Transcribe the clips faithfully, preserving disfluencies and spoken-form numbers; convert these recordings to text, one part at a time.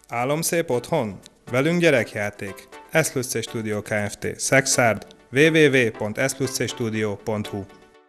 Álomszép otthon? Velünk gyerekjáték. Eszlussé Studio Kft. Szexárd. double-u double-u double-u pont eszlussé-studio pont hu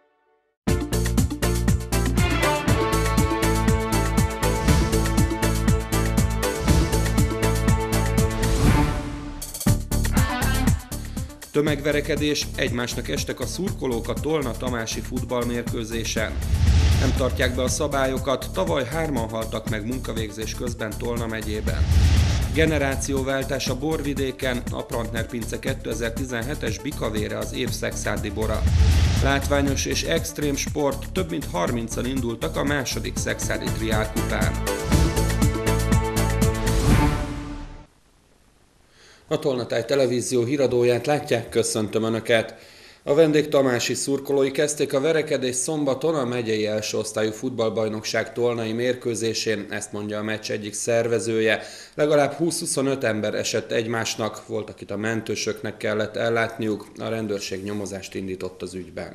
Tömegverekedés, egymásnak estek a szurkolók a Tolna Tamási futballmérkőzésen. Nem tartják be a szabályokat, tavaly hárman haltak meg munkavégzés közben Tolna megyében. Generációváltás a borvidéken, a Prantner Pince kétezer-tizenhetes bikavére az év szexárdi bora. Látványos és extrém sport, több mint harmincan indultak a második szexárdi triálkupán. A Tolnatáj televízió híradóját látják, köszöntöm Önöket! A vendég tamási szurkolói kezdték a verekedést szombaton a megyei első osztályú futballbajnokság tolnai mérkőzésén, ezt mondja a meccs egyik szervezője. Legalább húsz-huszonöt ember esett egymásnak, volt, akit a mentősöknek kellett ellátniuk, a rendőrség nyomozást indított az ügyben.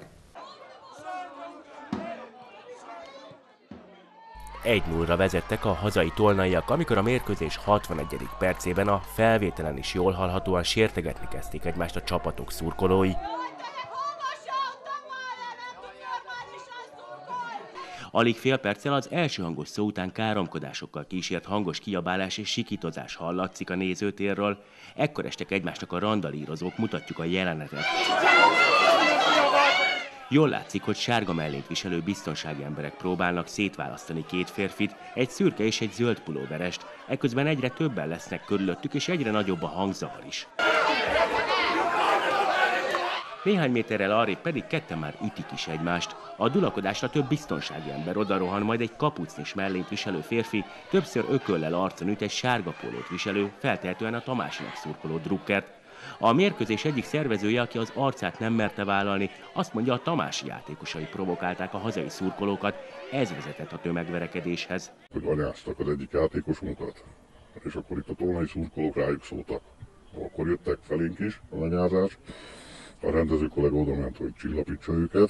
egy nullra vezettek a hazai tolnaiak, amikor a mérkőzés hatvanegyedik percében a felvételen is jól hallhatóan sértegetni kezdték egymást a csapatok szurkolói. Alig fél perccel az első hangos szó után káromkodásokkal kísért hangos kiabálás és sikítozás hallatszik a nézőtérről. Ekkor estek egymásnak a randalírozók, mutatjuk a jelenetet. Jól látszik, hogy sárga mellényt viselő biztonsági emberek próbálnak szétválasztani két férfit, egy szürke és egy zöld pulóverest. Ekközben egyre többen lesznek körülöttük, és egyre nagyobb a hangzavar is. Néhány méterrel arrébb pedig ketten már ütik is egymást. A dulakodásra több biztonsági ember odarohan, majd egy kapucnis mellényt viselő férfi többször ököllel arcon üt egy sárga pólót viselő, feltehetően a Tamásinak szurkoló drukkert. A mérkőzés egyik szervezője, aki az arcát nem merte vállalni, azt mondja, a tamási játékosai provokálták a hazai szurkolókat, ez vezetett a tömegverekedéshez. Hogy anyáztak az egyik játékosunkat, és akkor itt a tolnai szurkolók rájuk szóltak. Akkor jöttek felénk is a anyázás, a rendező kollega oda ment, hogy csillapítsa őket,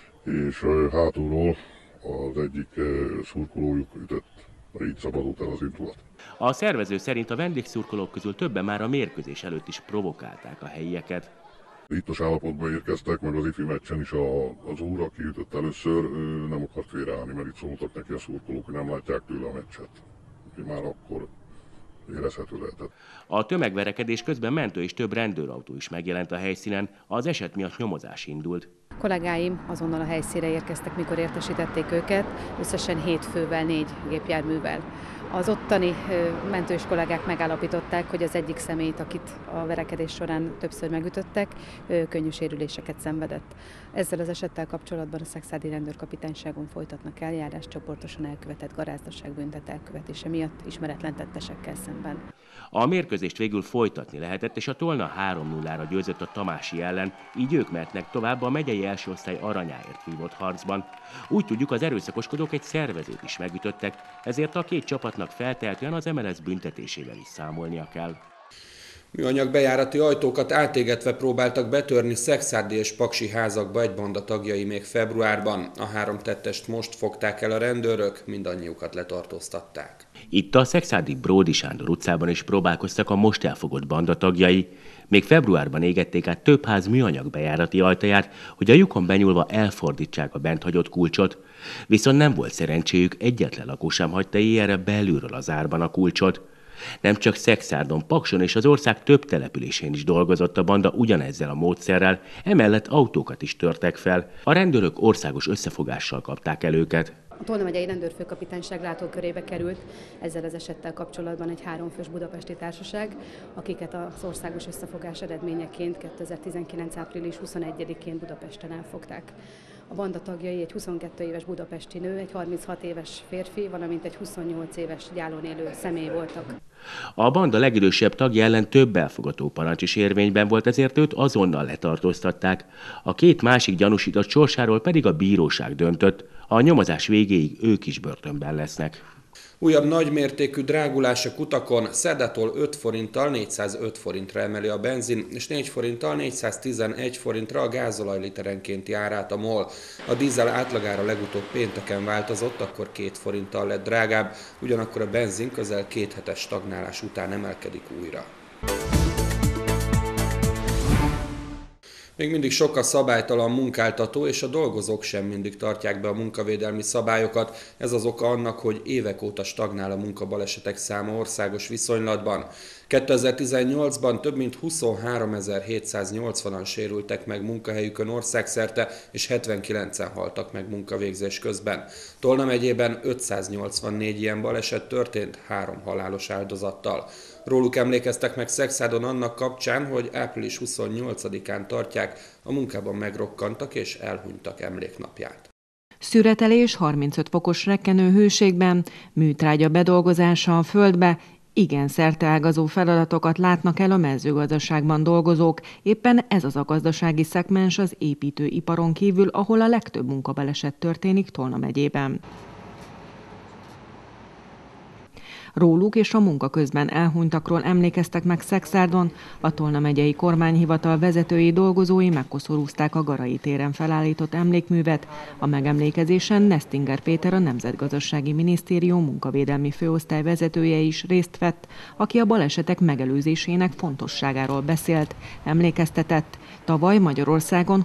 és hátulról az egyik szurkolójuk ütött. Így szabadult el az indulat. A szervező szerint a vendégszurkolók közül többen már a mérkőzés előtt is provokálták a helyieket. Ittos állapotban érkeztek, meg az ifi meccsen is a, az úr, aki ütött először, nem akart félreállni, mert itt szóltak neki a szurkolók, hogy nem látják tőle a meccset. Úgyhogy már akkor érezhető lehetett. A tömegverekedés közben mentő és több rendőrautó is megjelent a helyszínen, az eset miatt nyomozás indult. A kollégáim azonnal a helyszínre érkeztek, mikor értesítették őket, összesen hét fővel, négy gépjárművel. Az ottani mentős kollégák megállapították, hogy az egyik személyt, akit a verekedés során többször megütöttek, könnyű sérüléseket szenvedett. Ezzel az esettel kapcsolatban a szexárdi rendőrkapitányságon folytatnak eljárást csoportosan elkövetett garázdaságbűntet elkövetése miatt ismeretlen tettesekkel szemben. A mérkőzést végül folytatni lehetett, és a Tolna három nullára győzött a Tamási ellen, így ők mehetnek tovább a megyei első osztály aranyáért vívott harcban. Úgy tudjuk, az erőszakoskodók egy szervezőt is megütöttek, ezért a két csapatnak feltehetően az em el es büntetésével is számolnia kell. Műanyag bejárati ajtókat átégetve próbáltak betörni szexárdi és paksi házakba egy banda tagjai még februárban. A három tettest most fogták el a rendőrök, mindannyiukat letartóztatták. Itt a szexárdi Bródi Sándor utcában is próbálkoztak a most elfogott banda tagjai. Még februárban égették át több ház műanyag bejárati ajtaját, hogy a lyukon benyúlva elfordítsák a bent hagyott kulcsot. Viszont nem volt szerencséjük, egyetlen lakó sem hagyta éjjelre belülről az árban a kulcsot. Nem csak Szexárdon, Pakson és az ország több településén is dolgozott a banda ugyanezzel a módszerrel, emellett autókat is törtek fel. A rendőrök országos összefogással kapták el őket. A Tolna megyei rendőrfőkapitányság látókörébe került ezzel az esettel kapcsolatban egy háromfős budapesti társaság, akiket az országos összefogás eredményeként kétezer-tizenkilenc április huszonegyedikén Budapesten elfogták. A banda tagjai egy huszonkettő éves budapesti nő, egy harminchat éves férfi, valamint egy huszonnyolc éves gyálon élő személy voltak. A banda legidősebb tagja ellen több elfogató parancs is érvényben volt, ezért őt azonnal letartóztatták. A két másik gyanúsított sorsáról pedig a bíróság döntött, a nyomozás végéig ők is börtönben lesznek. Újabb nagymértékű drágulás a kutakon, szerdától öt forinttal négyszázöt forintra emeli a benzin, és négy forinttal négyszáztizenegy forintra a gázolaj literenkénti árát a MOL. A dízel átlagára legutóbb pénteken változott, akkor két forinttal lett drágább, ugyanakkor a benzin közel két hetes stagnálás után emelkedik újra. Még mindig sok a szabálytalan munkáltató, és a dolgozók sem mindig tartják be a munkavédelmi szabályokat. Ez az oka annak, hogy évek óta stagnál a munkabalesetek száma országos viszonylatban. kétezer-tizennyolcban több mint huszonháromezer-hétszáznyolcvanan sérültek meg munkahelyükön országszerte, és hetvenkilencen haltak meg munkavégzés közben. Tolna megyében ötszáznyolcvannégy ilyen baleset történt, három halálos áldozattal. Róluk emlékeztek meg Szekszádon annak kapcsán, hogy április huszonnyolcadikán tartják a munkában megrokkantak és elhunytak emléknapját. Szüretelés harmincöt fokos rekkenő hőségben, műtrágya bedolgozása a földbe, igen szerteágazó feladatokat látnak el a mezőgazdaságban dolgozók. Éppen ez az a gazdasági szegmens az építőiparon kívül, ahol a legtöbb munkabaleset történik Tolna megyében. Róluk és a munka közben elhunytakról emlékeztek meg Szekszárdon. A Tolna megyei kormányhivatal vezetői dolgozói megkoszorúzták a Garai téren felállított emlékművet. A megemlékezésen Nesztinger Péter, a Nemzetgazdasági Minisztérium munkavédelmi főosztály vezetője is részt vett, aki a balesetek megelőzésének fontosságáról beszélt. Emlékeztetett, tavaly Magyarországon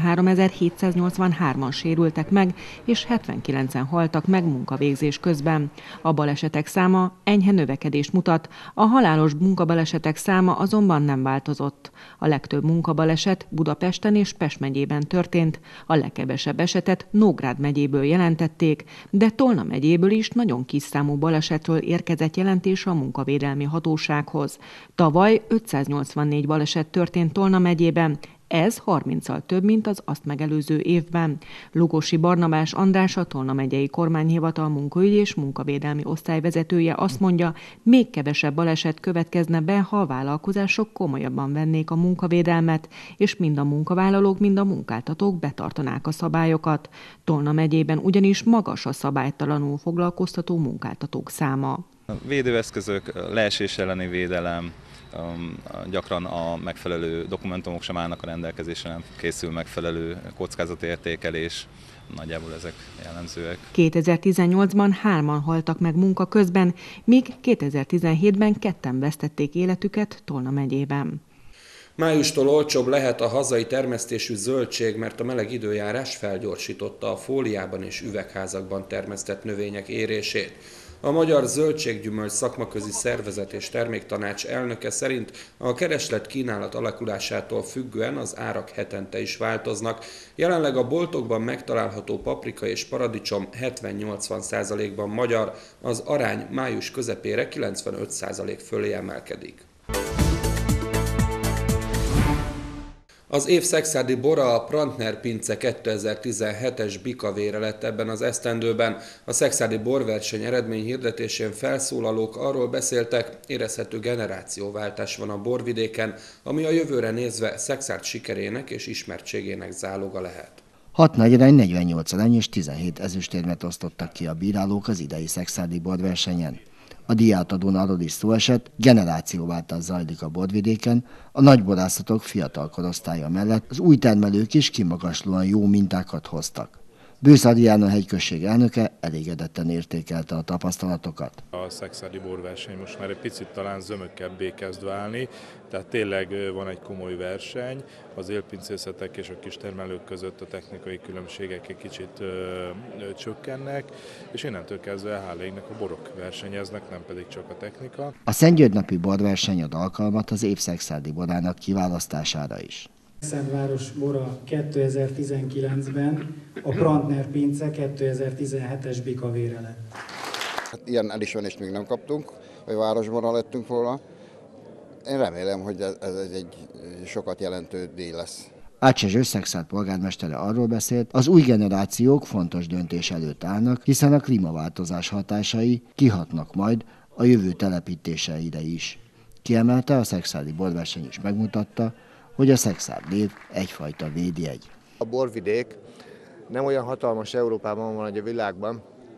huszonháromezer-hétszáznyolcvanhárman sérültek meg, és hetvenkilencen haltak meg munkavégzés közben. A balesetek száma enyhe növekedést mutat, a halálos munkabalesetek száma azonban nem változott. A legtöbb munkabaleset Budapesten és Pest megyében történt, a legkevesebb esetet Nógrád megyéből jelentették, de Tolna megyéből is nagyon kis számú balesetről érkezett jelentés a munkavédelmi hatósághoz. Tavaly ötszáznyolcvannégy baleset történt Tolna megyében, ez harminccal több, mint az azt megelőző évben. Lugosi Barnabás András, a Tolna megyei kormányhivatal munkaügyi és munkavédelmi osztályvezetője azt mondja, még kevesebb baleset következne be, ha a vállalkozások komolyabban vennék a munkavédelmet, és mind a munkavállalók, mind a munkáltatók betartanák a szabályokat. Tolna megyében ugyanis magas a szabálytalanul foglalkoztató munkáltatók száma. Védőeszközök, leesés elleni védelem, gyakran a megfelelő dokumentumok sem állnak a rendelkezésre, nem készül megfelelő kockázatértékelés, nagyjából ezek jellemzőek. kétezer-tizennyolcban hárman haltak meg munka közben, míg kétezer-tizenhétben ketten vesztették életüket Tolna megyében. Májustól olcsóbb lehet a hazai termesztésű zöldség, mert a meleg időjárás felgyorsította a fóliában és üvegházakban termesztett növények érését. A Magyar Zöldséggyümölcs Szakmaközi Szervezet és Terméktanács elnöke szerint a kereslet-kínálat alakulásától függően az árak hetente is változnak. Jelenleg a boltokban megtalálható paprika és paradicsom hetven-nyolcvan százalékban magyar, az arány május közepére kilencvenöt százalék fölé emelkedik. Az év szekszárdi bora a Prantner Pince kétezer-tizenhetes bikavére lett ebben az esztendőben. A szekszárdi borverseny eredmény hirdetésén felszólalók arról beszéltek, érezhető generációváltás van a borvidéken, ami a jövőre nézve Szekszárd sikerének és ismertségének záloga lehet. hat nagyarány, negyvennyolc arany és tizenhét ezüstérmet osztottak ki a bírálók az idei szekszárdi borversenyen. A díjátadón arról is szó esett, generációváltás zajlik a borvidéken, a nagyborászatok fiatal korosztálya mellett az új termelők is kimagaslóan jó mintákat hoztak. Bősz Adrián, a hegyközség elnöke elégedetten értékelte a tapasztalatokat. A szekszárdi borverseny most már egy picit talán zömökebbé kezd válni, tehát tényleg van egy komoly verseny, az élpincészetek és a kistermelők között a technikai különbségek egy kicsit ö, ö, csökkennek, és innentől kezdve hála égnek a borok versenyeznek, nem pedig csak a technika. A Szentgyörgyi borverseny ad alkalmat az év szekszárdi borának kiválasztására is. Szekszárd bora kétezer-tizenkilencben, a Prantner Pince kétezer-tizenhetes bikavére lett. Hát ilyen elismerést még nem kaptunk, hogy városbora lettünk volna. Én remélem, hogy ez, ez egy sokat jelentő díj lesz. Ács Szekszárd polgármestere arról beszélt, az új generációk fontos döntés előtt állnak, hiszen a klímaváltozás hatásai kihatnak majd a jövő telepítéseire is. Kiemelte, a szekszárdi borverseny is megmutatta, hogy a Szekszárd név egyfajta védjegy. A borvidék nem olyan hatalmas Európában van, vagy a világban,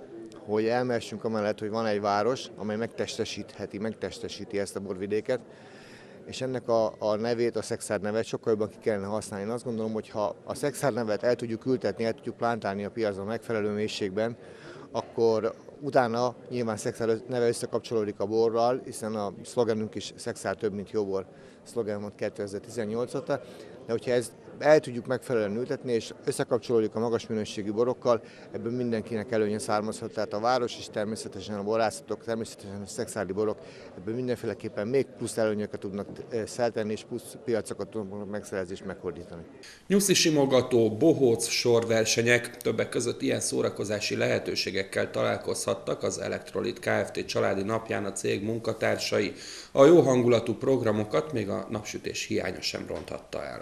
hogy elmehessünk amellett, hogy van egy város, amely megtestesítheti, megtestesíti ezt a borvidéket, és ennek a, a nevét, a Szekszárd nevet sokkal jobban ki kellene használni. Én azt gondolom, hogy ha a Szekszárd nevet el tudjuk ültetni, el tudjuk plántálni a piacon megfelelő mélységben, akkor utána nyilván Szekszárd neve összekapcsolódik a borral, hiszen a szlogenünk is Szekszárd több, mint jó bor szlogen volt kétezer-tizennyolc óta, de hogyha ezt el tudjuk megfelelően ültetni, és összekapcsolódik a magas minőségű borokkal, ebből mindenkinek előnye származhat, tehát a város és természetesen a borászatok, természetesen a szekszárdi borok ebből mindenféleképpen még plusz előnyöket tudnak szeltenni, és plusz piacokat tudnak megszerezni és meghordítani. Nyuszi simogató, bohóc, sorversenyek, többek között ilyen szórakozási lehetőségekkel találkozhattak az Electrolit Kft. Családi napján a cég munkatársai. A jó hangulatú programokat még a napsütés hiánya sem ronthatta el.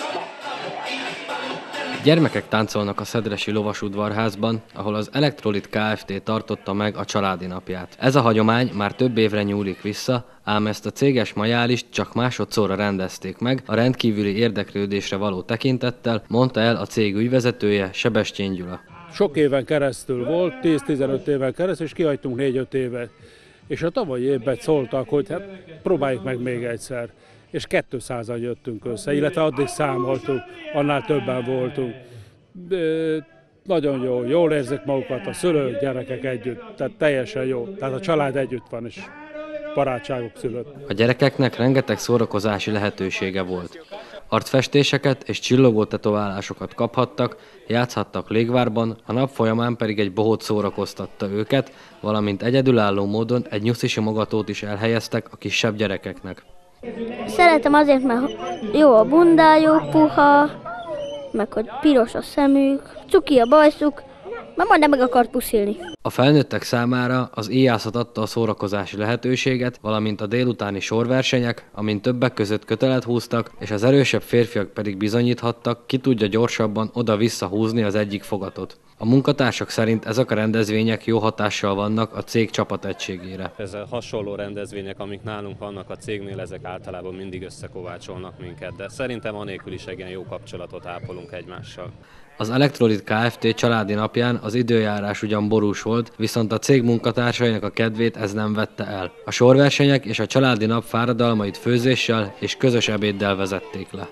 Gyermekek táncolnak a Szedresi Lovasudvarházban, ahol az Electrolit Kft. Tartotta meg a családi napját. Ez a hagyomány már több évre nyúlik vissza, ám ezt a céges majálist csak másodszorra rendezték meg, a rendkívüli érdeklődésre való tekintettel, mondta el a cég ügyvezetője, Sebestyén Gyula. Sok éven keresztül volt, tíz-tizenöt éven keresztül, és kihagytunk négy-öt évet. És a tavalyi évben szóltak, hogy hát próbáljuk meg még egyszer. És kétszázan jöttünk össze, illetve addig számoltunk, annál többen voltunk. De nagyon jó, jól érzik magukat a szülők, gyerekek együtt, tehát teljesen jó. Tehát a család együtt van, és barátságok szülött. A gyerekeknek rengeteg szórakozási lehetősége volt. Arcfestéseket és csillogó tetoválásokat kaphattak, játszhattak légvárban, a nap folyamán pedig egy bohóc szórakoztatta őket, valamint egyedülálló módon egy nyuszi simogatót is elhelyeztek a kisebb gyerekeknek. Szeretem azért, mert jó a bundájuk, puha, meg hogy piros a szemük, cuki a bajszuk, mert majdnem meg akart puszilni. A felnőttek számára az íjászat adta a szórakozási lehetőséget, valamint a délutáni sorversenyek, amin többek között kötelet húztak, és az erősebb férfiak pedig bizonyíthattak, ki tudja gyorsabban oda-vissza húzni az egyik fogatot. A munkatársak szerint ezek a rendezvények jó hatással vannak a cég csapategységére. Ez a hasonló rendezvények, amik nálunk vannak a cégnél, ezek általában mindig összekovácsolnak minket, de szerintem anélkül is egy ilyen jó kapcsolatot ápolunk egymással. Az Electrolit Kft. Családi napján az időjárás ugyan borús volt, viszont a cég munkatársainak a kedvét ez nem vette el. A sorversenyek és a családi nap fáradalmait főzéssel és közös ebéddel vezették le.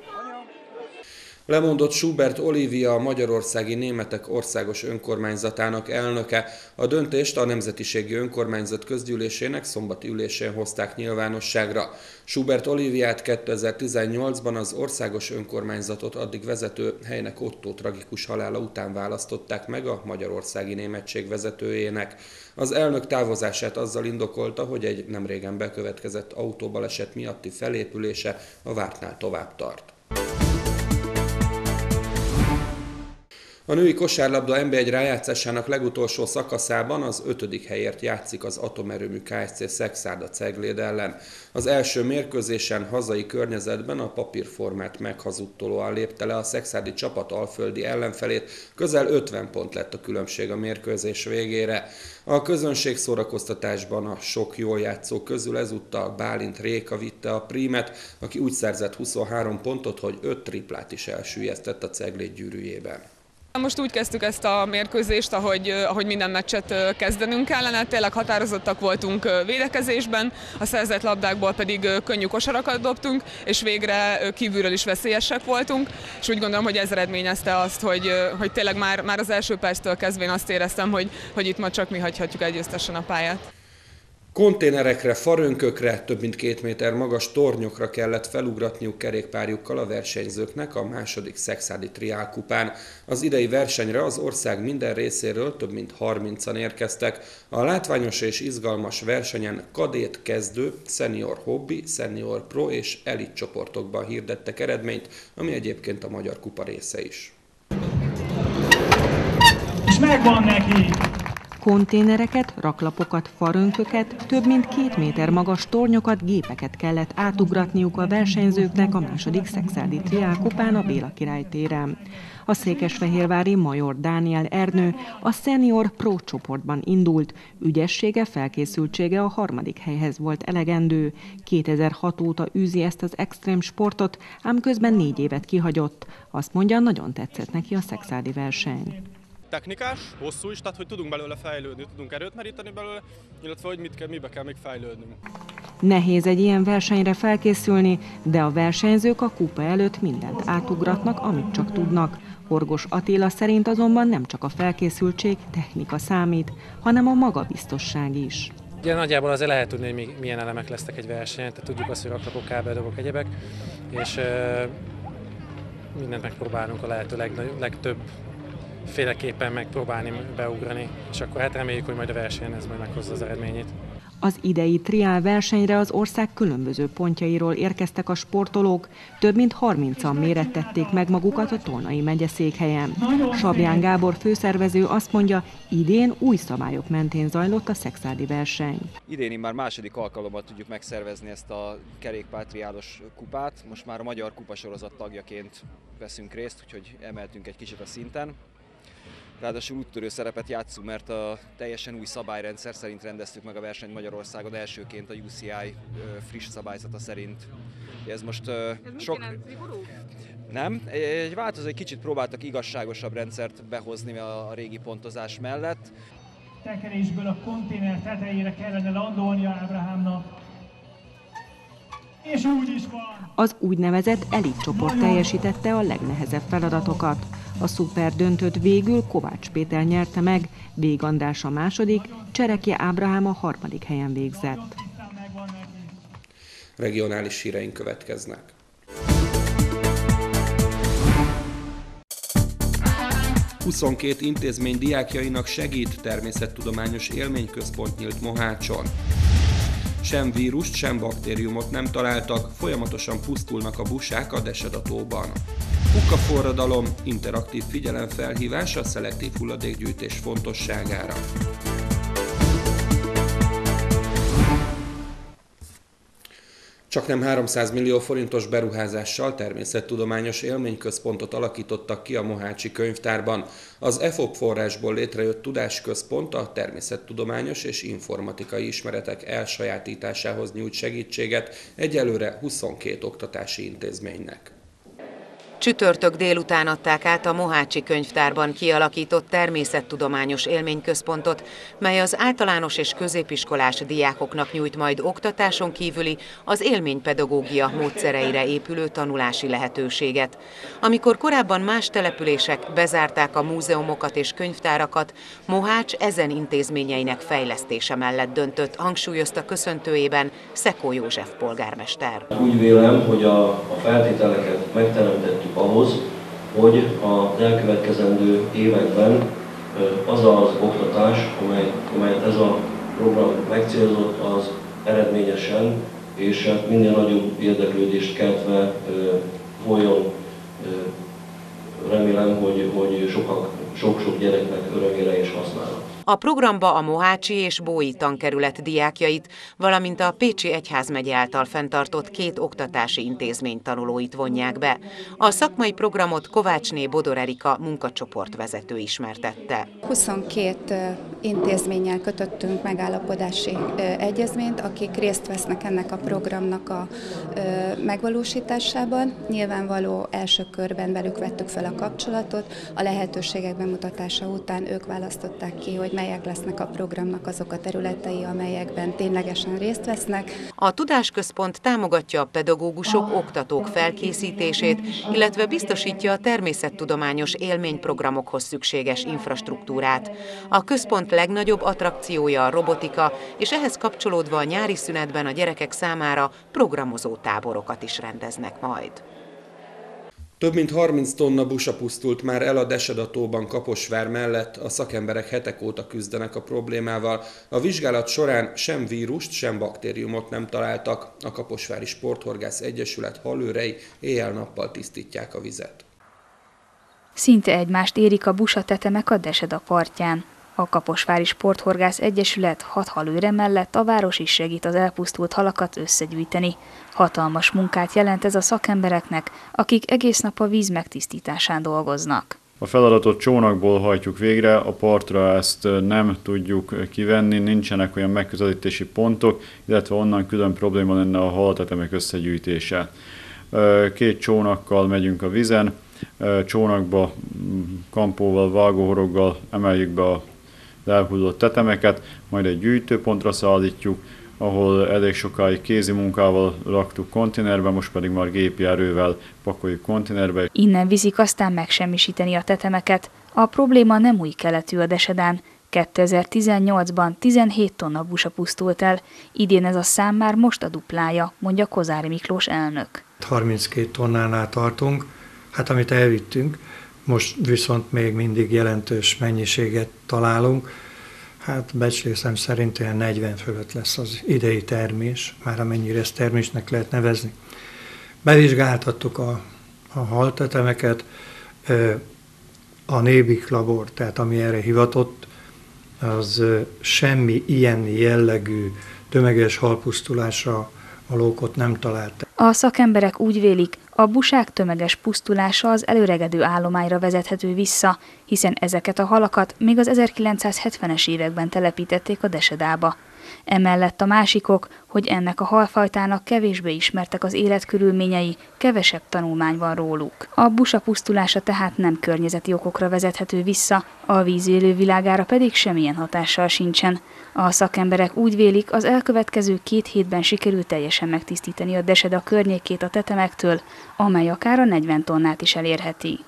Lemondott Schubert Olivia, a Magyarországi Németek Országos Önkormányzatának elnöke. A döntést a Nemzetiségi Önkormányzat közgyűlésének szombati ülésén hozták nyilvánosságra. Schubert Oliviát kétezer-tizennyolcban az országos önkormányzatot addig vezető Heinek Ottó tragikus halála után választották meg a Magyarországi Németség vezetőjének. Az elnök távozását azzal indokolta, hogy egy nemrégen bekövetkezett autóbaleset miatti felépülése a vártnál tovább tart. A női kosárlabda en bé egy rájátszásának legutolsó szakaszában az ötödik helyért játszik az Atomerőmű Kft. Szekszárd a Cegléd ellen. Az első mérkőzésen hazai környezetben a papírformát meghazudtolóan lépte le a szekszárdi csapat alföldi ellenfelét, közel ötven pont lett a különbség a mérkőzés végére. A közönség szórakoztatásban a sok jól játszó közül ezúttal Bálint Réka vitte a prímet, aki úgy szerzett huszonhárom pontot, hogy öt triplát is elsüllyesztett a Cegléd gyűrűjében. Most úgy kezdtük ezt a mérkőzést, ahogy, ahogy minden meccset kezdenünk kellene. Tényleg határozottak voltunk védekezésben, a szerzett labdákból pedig könnyű kosarakat dobtunk, és végre kívülről is veszélyesek voltunk. És úgy gondolom, hogy ez eredményezte azt, hogy, hogy tényleg már, már az első perctől kezdvén azt éreztem, hogy, hogy itt ma csak mi hagyhatjuk el győztesen a pályát. Konténerekre, farönkökre, több mint két méter magas tornyokra kellett felugratniuk kerékpárjukkal a versenyzőknek a második szekszárdi triálkupán. Az idei versenyre az ország minden részéről több mint harmincan érkeztek. A látványos és izgalmas versenyen kadét kezdő, senior hobbi, senior pro és elit csoportokban hirdettek eredményt, ami egyébként a Magyar Kupa része is. És megvan neki! Konténereket, raklapokat, farönköket, több mint két méter magas tornyokat, gépeket kellett átugratniuk a versenyzőknek a második szekszárdi triálkupán a Béla Király téren. A székesfehérvári Major Dániel Ernő a Senior Pro csoportban indult, ügyessége, felkészültsége a harmadik helyhez volt elegendő. kétezer-hat óta űzi ezt az extrém sportot, ám közben négy évet kihagyott. Azt mondja, nagyon tetszett neki a szekszárdi verseny. technikás, hosszú is, tehát hogy tudunk belőle fejlődni, tudunk erőt meríteni belőle, illetve hogy mit kell, mibe kell még fejlődnünk. Nehéz egy ilyen versenyre felkészülni, de a versenyzők a kupa előtt mindent átugratnak, amit csak tudnak. Horgos Attila szerint azonban nem csak a felkészültség, technika számít, hanem a magabiztosság is. Ugye nagyjából azért lehet tudni, hogy milyen elemek lesznek egy versenyen, tehát tudjuk azt, hogy raklapok, kábeldobok, egyebek, és e, mindent megpróbálunk a lehető legnagyobb, legtöbb féleképpen megpróbálni beugrani, és akkor hát reméljük, hogy majd a versenyen ez majd meghozza az eredményét. Az idei triál versenyre az ország különböző pontjairól érkeztek a sportolók, több mint harmincan mérettették meg magukat a Tolnai megyeszékhelyen. Sabján Gábor főszervező azt mondja, idén új szabályok mentén zajlott a szekszárdi verseny. Idén már második alkalommal tudjuk megszervezni ezt a kerékpártriálos kupát. Most már a Magyar Kupasorozat tagjaként veszünk részt, úgyhogy emeltünk egy kicsit a szinten. Ráadásul úttörő szerepet játszunk, mert a teljesen új szabályrendszer szerint rendeztük meg a versenyt Magyarországon elsőként a U C I friss szabályzata szerint. Ez most ez sok... Nem, egy változó, egy kicsit próbáltak igazságosabb rendszert behozni a régi pontozás mellett. Tekerésből a konténer tetejére kellene landolnia Ábrahámnak. És úgy is van. Az úgynevezett elit csoport teljesítette a legnehezebb feladatokat. A szuper döntőt végül Kovács Péter nyerte meg, Vég András a második, Cserekje Ábrahám a harmadik helyen végzett. Regionális híreink következnek. huszonkét intézmény diákjainak segít természettudományos élményközpont nyílt Mohácson. Sem vírust, sem baktériumot nem találtak, folyamatosan pusztulnak a busák a Desedatóban. Kukkaforradalom, interaktív figyelemfelhívás a szelektív hulladékgyűjtés fontosságára. Csaknem háromszáz millió forintos beruházással természettudományos élményközpontot alakítottak ki a mohácsi könyvtárban. Az e fo pé forrásból létrejött tudásközpont a természettudományos és informatikai ismeretek elsajátításához nyújt segítséget egyelőre huszonkét oktatási intézménynek. Csütörtök délután adták át a mohácsi könyvtárban kialakított természettudományos élményközpontot, mely az általános és középiskolás diákoknak nyújt majd oktatáson kívüli az élménypedagógia módszereire épülő tanulási lehetőséget. Amikor korábban más települések bezárták a múzeumokat és könyvtárakat, Mohács ezen intézményeinek fejlesztése mellett döntött, hangsúlyozta köszöntőjében Szekó József polgármester. Úgy vélem, hogy a, a feltételeket megteremtettük ahhoz, hogy az elkövetkezendő években az az oktatás, amely, amelyet ez a program megcélzott, az eredményesen és minél nagyobb érdeklődést keltve folyjon. Remélem, hogy, hogy sokak, sok-sok gyereknek örömére és hasznára. A programba a mohácsi és bói tankerület diákjait, valamint a Pécsi Egyházmegye által fenntartott két oktatási intézmény tanulóit vonják be. A szakmai programot Kovácsné Bodor Erika munkacsoport vezető ismertette. huszonkét intézménnyel kötöttünk megállapodási egyezményt, akik részt vesznek ennek a programnak a megvalósításában. Nyilvánvaló első körben velük vettük fel a kapcsolatot, a lehetőségek bemutatása után ők választották ki, hogy melyek lesznek a programnak azok a területei, amelyekben ténylegesen részt vesznek. A Tudásközpont támogatja a pedagógusok, oktatók felkészítését, illetve biztosítja a természettudományos élményprogramokhoz szükséges infrastruktúrát. A központ legnagyobb attrakciója a robotika, és ehhez kapcsolódva a nyári szünetben a gyerekek számára programozó táborokat is rendeznek majd. Több mint harminc tonna busa pusztult már el a Desedatóban Kaposvár mellett, a szakemberek hetek óta küzdenek a problémával. A vizsgálat során sem vírust, sem baktériumot nem találtak. A Kaposvári Sporthorgász Egyesület hallőrei éjjel-nappal tisztítják a vizet. Szinte egymást érik a busatetemek a Deseda partján. A Kaposvári Sporthorgász Egyesület hat halőre mellett a város is segít az elpusztult halakat összegyűjteni. Hatalmas munkát jelent ez a szakembereknek, akik egész nap a víz megtisztításán dolgoznak. A feladatot csónakból hajtjuk végre, a partra ezt nem tudjuk kivenni, nincsenek olyan megközelítési pontok, illetve onnan külön probléma lenne a halatetemek összegyűjtése. Két csónakkal megyünk a vízen, csónakba, kampóval, vágóhoroggal emeljük be a elhullott tetemeket, majd egy gyűjtőpontra szállítjuk, ahol elég sokáig kézi munkával raktuk konténerbe, most pedig már gépi erővel pakoljuk konténerbe. Innen viszik aztán megsemmisíteni a tetemeket. A probléma nem új keletű a Desedán. kétezer-tizennyolcban tizenhét tonna busa pusztult el, idén ez a szám már most a duplája, mondja Kozári Miklós elnök. harminckét tonnánál tartunk, hát amit elvittünk, most viszont még mindig jelentős mennyiséget találunk. Hát becslésem szerint olyan negyven fölött lesz az idei termés, már amennyire ezt termésnek lehet nevezni. Bevizsgáltattuk a, a haltetemeket, a Nébik labor, tehát ami erre hivatott, az semmi ilyen jellegű tömeges halpusztulásra a lókot nem talált. A szakemberek úgy vélik, a busák tömeges pusztulása az előregedő állományra vezethető vissza, hiszen ezeket a halakat még az ezerkilencszázhetvenes években telepítették a Desedába. Emellett a másikok, hogy ennek a halfajtának kevésbé ismertek az életkörülményei, kevesebb tanulmány van róluk. A busa pusztulása tehát nem környezeti okokra vezethető vissza, a víz élővilágára pedig semmilyen hatással sincsen. A szakemberek úgy vélik, az elkövetkező két hétben sikerül teljesen megtisztítani a Deseda környékét a tetemektől, amely akár a negyven tonnát is elérheti.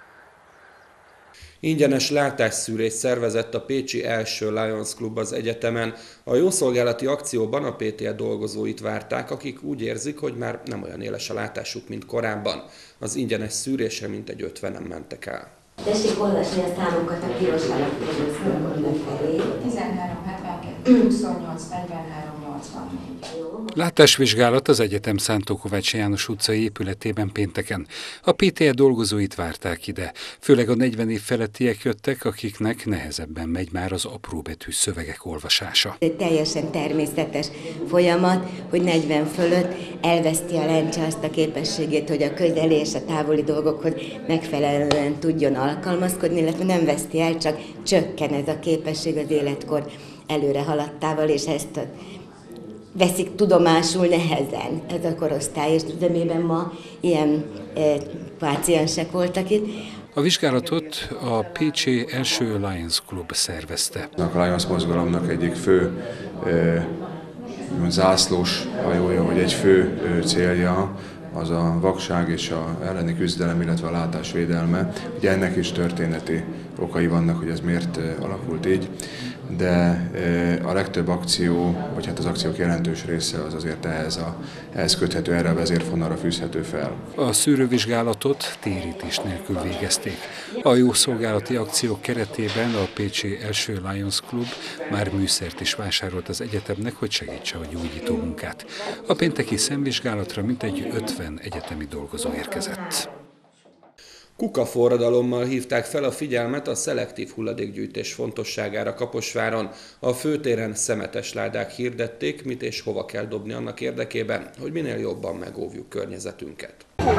Ingyenes látásszűrést szervezett a pécsi első Lions Club az egyetemen. A jószolgálati akcióban a pé té é dolgozóit várták, akik úgy érzik, hogy már nem olyan éles a látásuk, mint korábban. Az ingyenes szűrésre mintegy ötvenen mentek el. Tessék olvasni a számokat a piros alapján, szólokon lefelé. tizenhárom hetvenkettő, huszonnyolc negyvenhárom nyolcvannégy. Látásvizsgálat az egyetem Szántó Kovács János utcai épületében pénteken. A pé té é dolgozóit várták ide. Főleg a negyven év felettiek jöttek, akiknek nehezebben megy már az apróbetű szövegek olvasása. Egy teljesen természetes folyamat, hogy negyven fölött elveszti a lencse azt a képességét, hogy a közeli és a távoli dolgokhoz megfelelően tudjon alkalmazkodni, illetve nem veszti el, csak csökken ez a képesség az életkor előre haladtával, és ezt veszik tudomásul nehezen ez a korosztály, és üzemében ma ilyen e, páciensek voltak itt. A vizsgálatot a pécsi első Lions Club szervezte. A Lions mozgalomnak egyik fő e, zászlós hajója, vagy egy fő e, célja az a vakság és a elleni küzdelem, illetve a látásvédelme. Ugye ennek is történeti okai vannak, hogy ez miért alakult így, de a legtöbb akció, vagy hát az akciók jelentős része az azért ehhez, a, ehhez köthető, erre a vezérfonalra fűzhető fel. A szűrővizsgálatot térítés nélkül végezték. A jószolgálati akciók keretében a pécsi első Lions Club már műszert is vásárolt az egyetemnek, hogy segítse a gyógyító munkát. A pénteki szemvizsgálatra mintegy ötven egyetemi dolgozó érkezett. Kukaforradalommal hívták fel a figyelmet a szelektív hulladékgyűjtés fontosságára Kaposváron. A főtéren szemetes ládák hirdették, mit és hova kell dobni annak érdekében, hogy minél jobban megóvjuk környezetünket.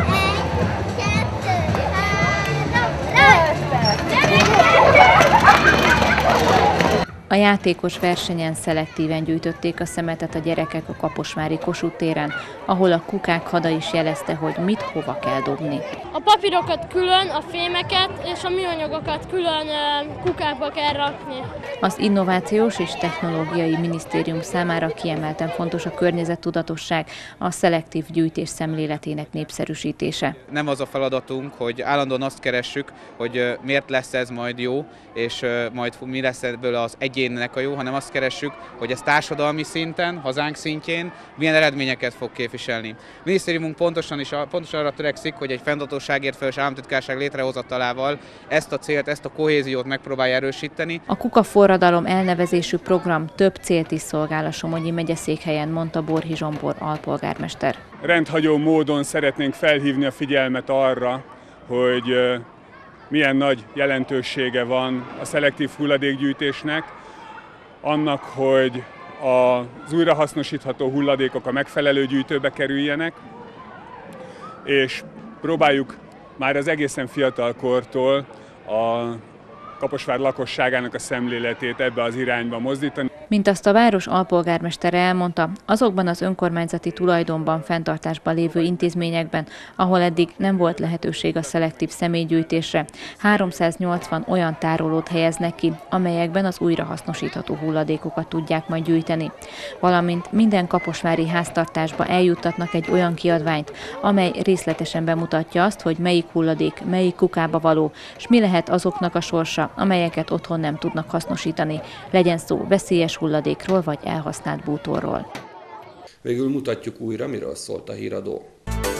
A játékos versenyen szelektíven gyűjtötték a szemetet a gyerekek a Kaposvári Kossuth téren, ahol a kukák hada is jelezte, hogy mit hova kell dobni. A papírokat külön, a fémeket és a műanyagokat külön kukákba kell rakni. Az Innovációs és Technológiai Minisztérium számára kiemelten fontos a környezettudatosság, a szelektív gyűjtés szemléletének népszerűsítése. Nem az a feladatunk, hogy állandóan azt keressük, hogy miért lesz ez majd jó, és majd mi lesz ebből az egyénnek a jó, hanem azt keressük, hogy ez társadalmi szinten, hazánk szintjén milyen eredményeket fog képviselni. A minisztériumunk pontosan, is, pontosan arra törekszik, hogy egy fenntartóságért felelős államtitkárság létrehozatalával ezt a célt, ezt a kohéziót megpróbálja erősíteni. A Kukaforradalom elnevezésű program több célt is szolgál a Somogyi megyeszékhelyen, mondta Borhi Zsombor alpolgármester. Rendhagyó módon szeretnénk felhívni a figyelmet arra, hogy milyen nagy jelentősége van a szelektív hulladékgyűjtésnek, annak, hogy az újrahasznosítható hulladékok a megfelelő gyűjtőbe kerüljenek, és próbáljuk már az egészen fiatal kortól a Kaposvár lakosságának a szemléletét ebbe az irányba mozdítani. Mint azt a város alpolgármestere elmondta, azokban az önkormányzati tulajdonban fenntartásban lévő intézményekben, ahol eddig nem volt lehetőség a szelektív személygyűjtésre, háromszáznyolcvan olyan tárolót helyeznek ki, amelyekben az újrahasznosítható hulladékokat tudják majd gyűjteni. Valamint minden kaposvári háztartásba eljuttatnak egy olyan kiadványt, amely részletesen bemutatja azt, hogy melyik hulladék, melyik kukába való, és mi lehet azoknak a sorsa, amelyeket otthon nem tudnak hasznosítani, legyen szó veszélyes hulladékról vagy elhasznált bútorról. Végül mutatjuk újra, miről szólt a híradó.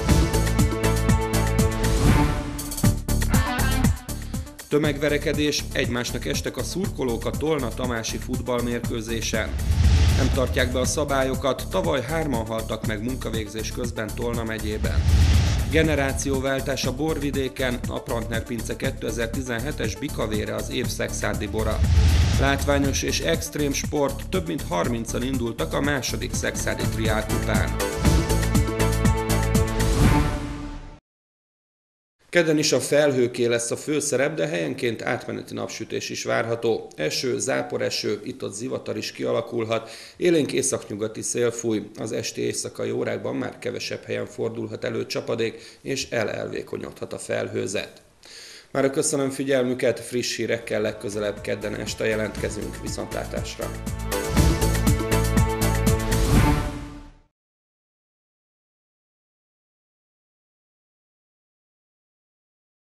Tömegverekedés, egymásnak estek a szurkolók a Tolna Tamási futballmérkőzésen. Nem tartják be a szabályokat, tavaly hárman haltak meg munkavégzés közben Tolna megyében. Generációváltás a borvidéken, a Prantner Pince kétezer-tizenhetes Bikavére az év szekszárdi bora. Látványos és extrém sport, több mint harmincan indultak a második szekszárdi triál kupán. Kedden is a felhőké lesz a főszerep, de helyenként átmeneti napsütés is várható. Eső, záporeső, itt-ott zivatar is kialakulhat, élénk északnyugati szél fúj, az esti éjszakai órákban már kevesebb helyen fordulhat elő csapadék, és elelvékonyodhat a felhőzet. Mára köszönöm figyelmüket, friss hírekkel legközelebb kedden este jelentkezünk, viszontlátásra!